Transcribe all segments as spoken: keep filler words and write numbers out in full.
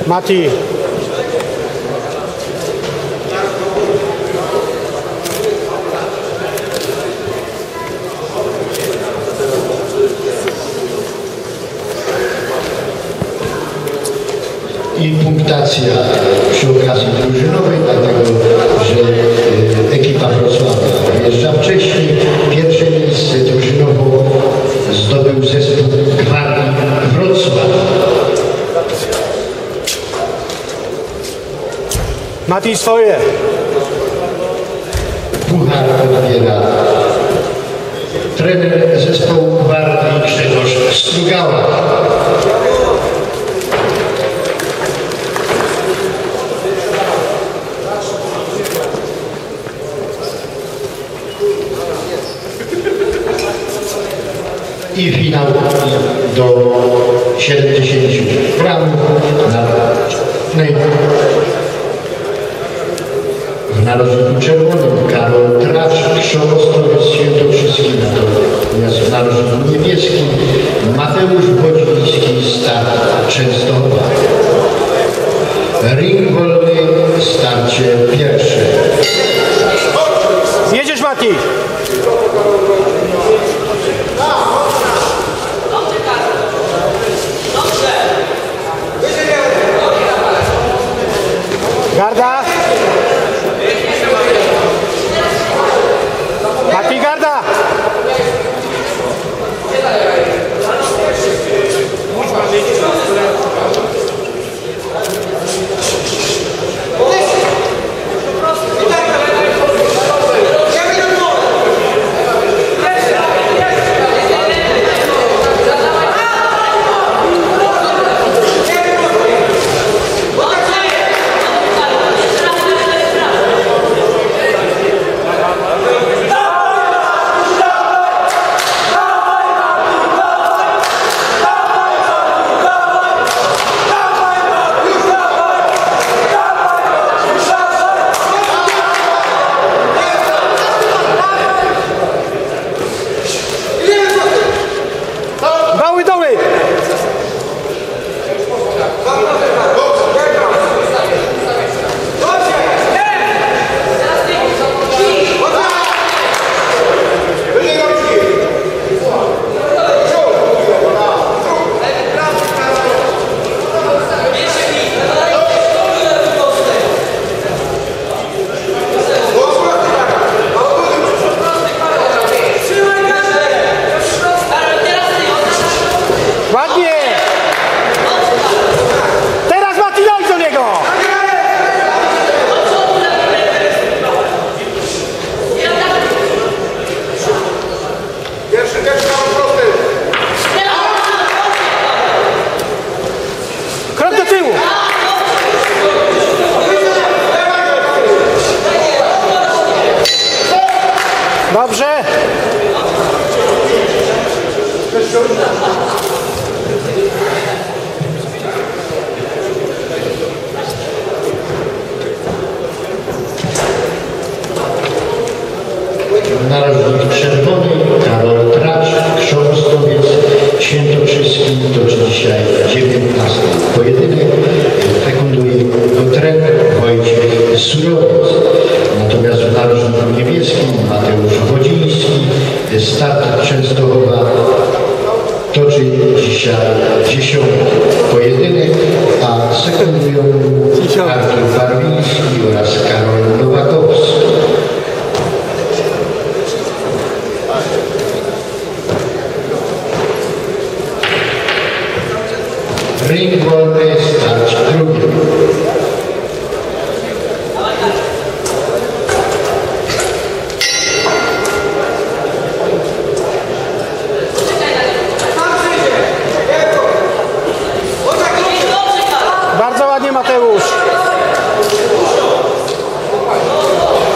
Mati. I punktacja przy okazji drużynowej, dlatego że ekipa Wrocławia wyjeżdża wcześniej. Pierwsze miejsce drużynowo zdobył zespół Gwardii Wrocław. Mati, swoje. Puchar odbiera trener zespołu Gwardii Grzegorz Strugała. I finał do siedemdziesięciu bram na w narożniku czerwonym Karol Tracz, Krzowostowiec Świętokrzyski, natomiast w narożniku niebieskim Mateusz Wodziński, Start Częstochowa. Ring wolny, starcie pierwsze. Jedziesz, Mati! Garda! Mati, garda! Dobrze. Narożnik czerwony Karol Tracz, Krzowostowiec Świętokrzyski toczy dzisiaj dziewiętnasty pojedynek. Fekunduje go trener Wojciech Surowiec. Natomiast w narożniku niebieskim Mateusz Wodziński, Start Częstochowa toczy dzisiaj dziesiąty pojedynek, a sekundują Artur Barwiński oraz Karol Nowakowski. Ring wolny, start drugi. Bardzo ładnie, Mateusz.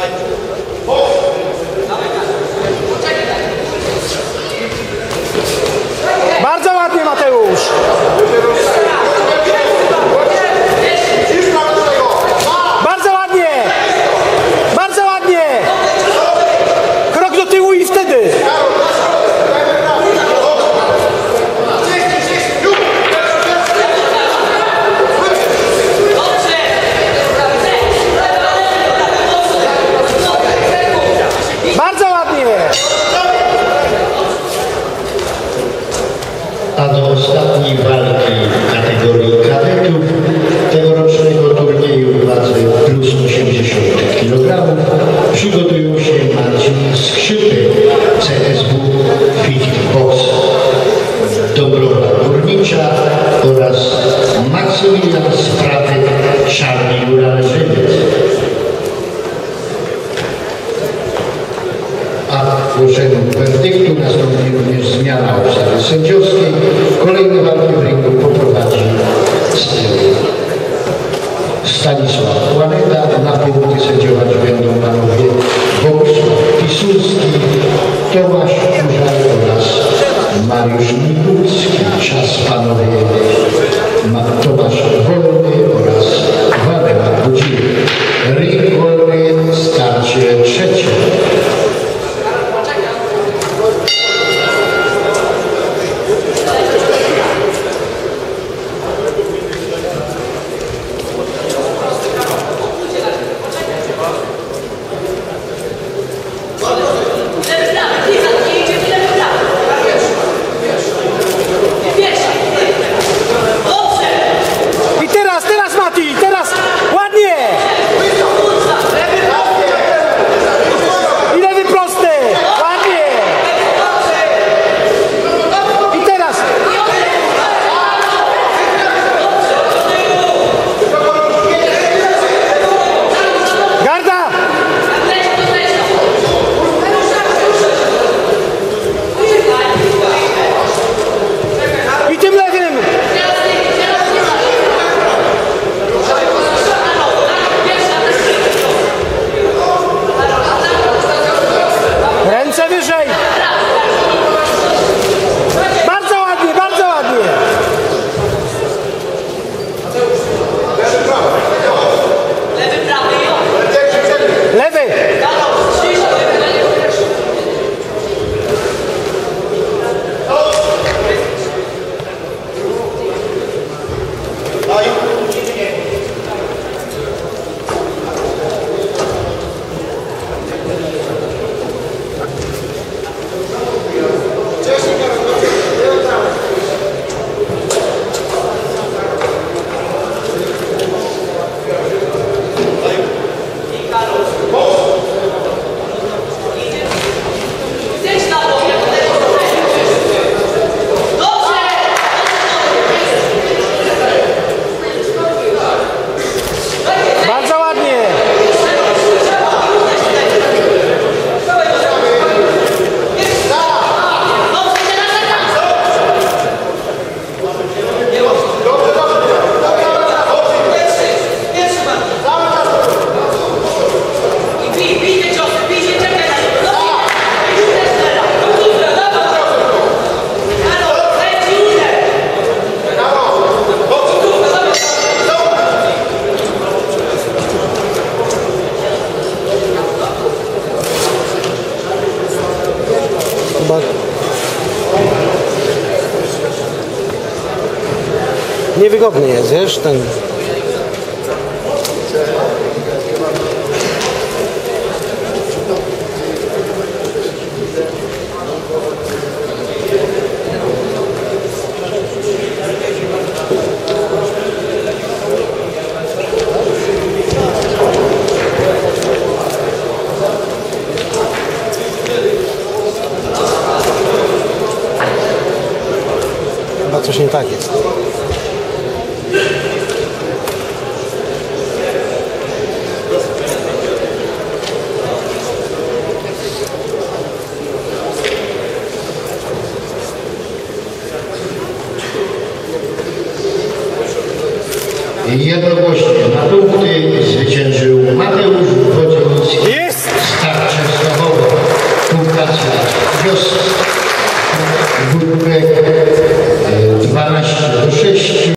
Bardzo ładnie, Mateusz. Bardzo ładnie. Bardzo ładnie. Krok do tyłu i wtedy. Bardzo ładnie. A do ostatniej walki w kategorii kadetów tegorocznego turnieju w wadze plus osiemdziesiąt kilogramów przygotują się Marcin Skrzypy, C S W Fit Box, Dąbrowa Górnicza oraz Maksymilian Sprawy, Czarny Góra Żywiec. A w głoszeniu werdyktu nastąpi również zmiana obsady sędziowskiej. Kolejne walki w ringu poprowadzi Stanisław Planeta. Na punkty sędziować będą panowie Bogusław Pisulski, Tomasz Kurzaj oraz Mariusz Mikulski. Czas panowie Tomasz Wolny oraz Waldemar Budziny. Ring wolny, starcie trzecie. I teraz, teraz Mati, teraz ładnie. I lewy prosty. Ładnie. I teraz. Garda. I tym lewym. Ręce wyżej. Bardzo ładnie, bardzo ładnie. Lewy, prawy, Lewy. Bardzo ładnie. Chyba niewygodny jest, wiesz, ten. Chyba coś nie tak jest. Jednogłośnie na punkty zwyciężył Mateusz Wodziński. Jest! Wójtek dwanaście do sześciu.